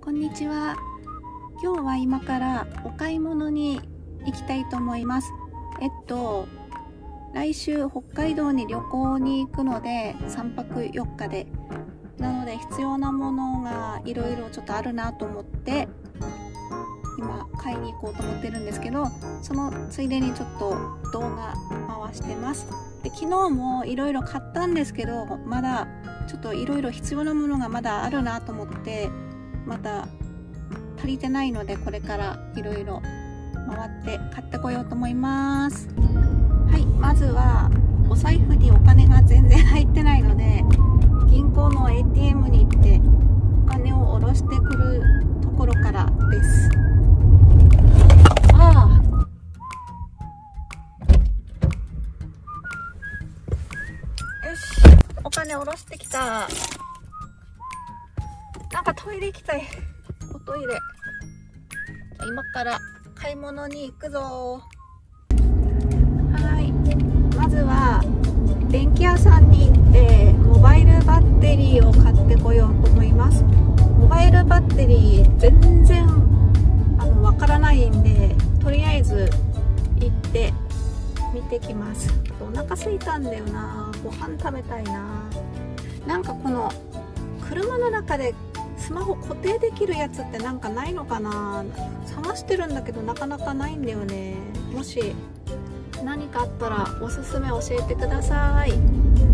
こんにちは。今日は今からお買い物に行きたいと思います。来週北海道に旅行に行くので3泊4日で、なので必要なものがいろいろちょっとあるなと思って今買いに行こうと思ってるんですけど、そのついでにちょっと動画回してます。で、昨日もいろいろ買ったんですけど、まだちょっといろいろ必要なものがまだあるなと思って、まだ足りてないので、これからいろいろ回って買ってこようと思います。はい、まずはお財布にお金が全然入ってないので、銀行の ATM に行ってお金を下ろしてくるところからです。よし、お金下ろしてきた。なんかトイレ行きたい。おトイレ。今から買い物に行くぞ。はい、まずは電気屋さんに行ってモバイルバッテリーを買ってこようと思います。モバイルバッテリー全然わからないんで、とりあえず行って見てきます。お腹空いたんだよな。ご飯食べたいな。なんかこの車の中でスマホ固定できるやつってなんかないのかな。探してるんだけどなかなかないんだよね。もし何かあったらおすすめ教えてください。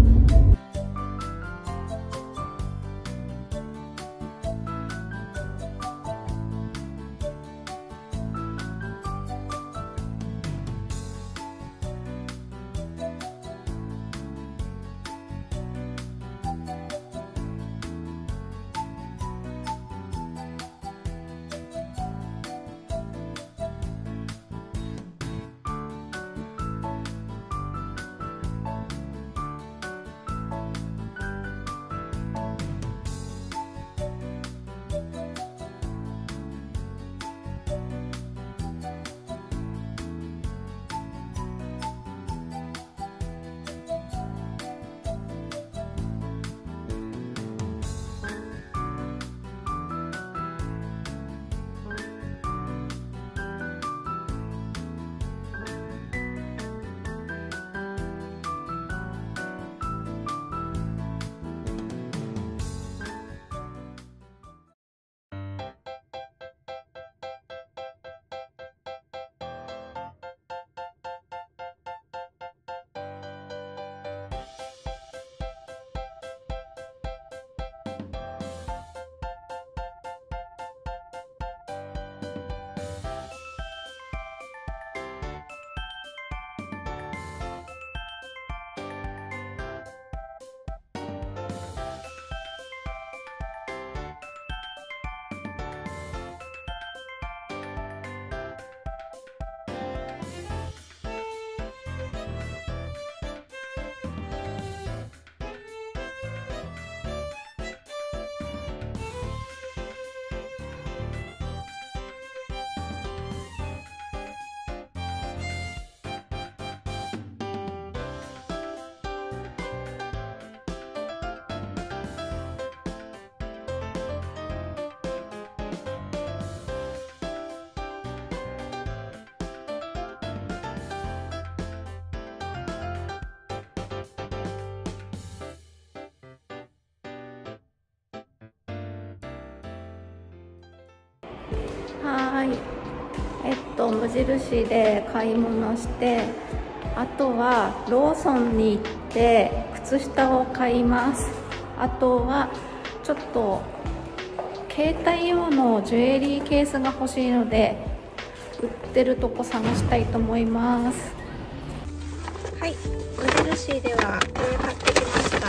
はい、無印で買い物して、あとはローソンに行って靴下を買います。あとはちょっと携帯用のジュエリーケースが欲しいので、売ってるとこ探したいと思います。はい、無印ではこれ買ってきました。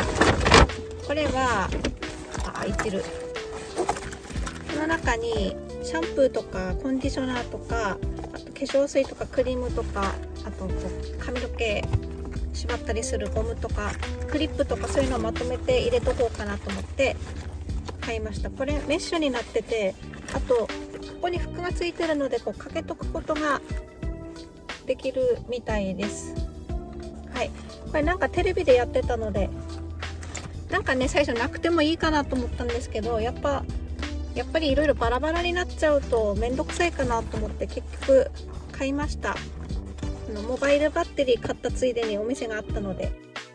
これは開いてる。この中にシャンプーとかコンディショナーとか、あと化粧水とかクリームとか、あと髪の毛縛ったりするゴムとかクリップとか、そういうのをまとめて入れとこうかなと思って買いました。これメッシュになってて、あとここにフックがついてるので、こうかけとくことができるみたいです。はい、これなんかテレビでやってたので、なんかね、最初なくてもいいかなと思ったんですけど、やっぱやっぱりいろいろバラバラになっちゃうとめんどくさいかなと思って結局買いました。モバイルバッテリー買ったついでにお店があったので、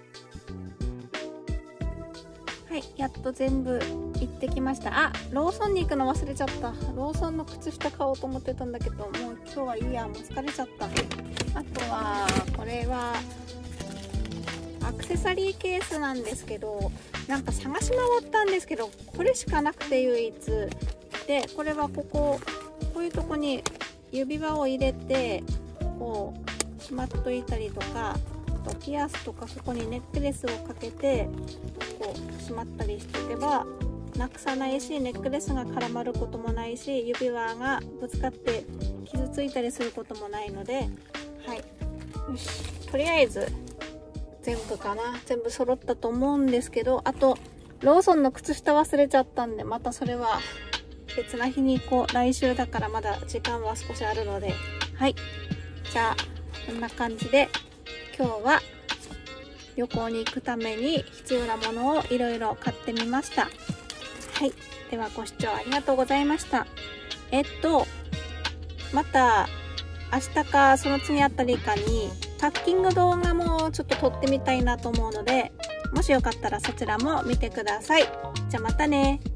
はい、やっと全部行ってきました。あ、ローソンに行くの忘れちゃった。ローソンの靴下買おうと思ってたんだけど、もう今日はいいや、もう疲れちゃった。あとはこれはアクセサリーケースなんですけど、なんか探し回ったんですけどこれしかなくて唯一で、これはこういうとこに指輪を入れてこうしまっといたりとか、あとピアスとかここにネックレスをかけてこうしまったりしておけばなくさないし、ネックレスが絡まることもないし、指輪がぶつかって傷ついたりすることもないので、はい、よし、とりあえず全部揃ったと思うんですけど、あとローソンの靴下忘れちゃったんで、またそれは別な日に行こう。来週だからまだ時間は少しあるので、はい、じゃあこんな感じで今日は旅行に行くために必要なものをいろいろ買ってみました。はい、ではご視聴ありがとうございました。また明日かその次あたりかにパッキング動画もちょっと撮ってみたいなと思うので、もしよかったらそちらも見てください。じゃあまたね。